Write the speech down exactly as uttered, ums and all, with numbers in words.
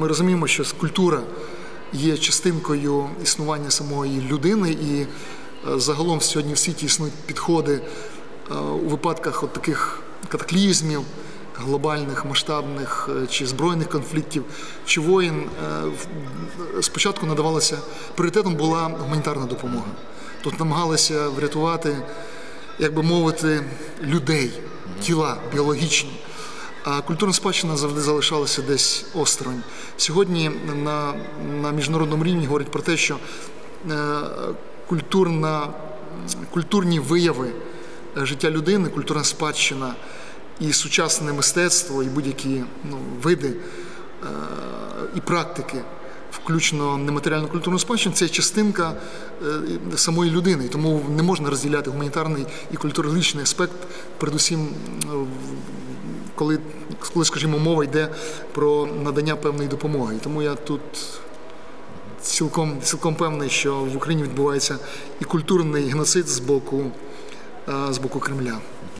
ми розуміємо, що культура є частинкою існування самої людини, і загалом сьогодні в світі існують підходи у випадках от таких катаклізмів, глобальних, масштабних чи збройних конфліктів, чи воєн, спочатку надавалося, пріоритетом була гуманітарна допомога. Тут намагалися врятувати, як би мовити, людей, тіла біологічні. А культурна спадщина завжди залишалася десь осторонь. Сьогодні на, на міжнародному рівні говорять про те, що е, культурна, культурні вияви життя людини, культурна спадщина і сучасне мистецтво, і будь-які ну, види е, і практики, включно нематеріальну культурну спадщину, це частинка е, самої людини. Тому не можна розділяти гуманітарний і культурологічний аспект, передусім, е, коли, коли, скажімо, мова йде про надання певної допомоги. І тому я тут цілком, цілком певний, що в Україні відбувається і культурний геноцид з боку, з боку Кремля.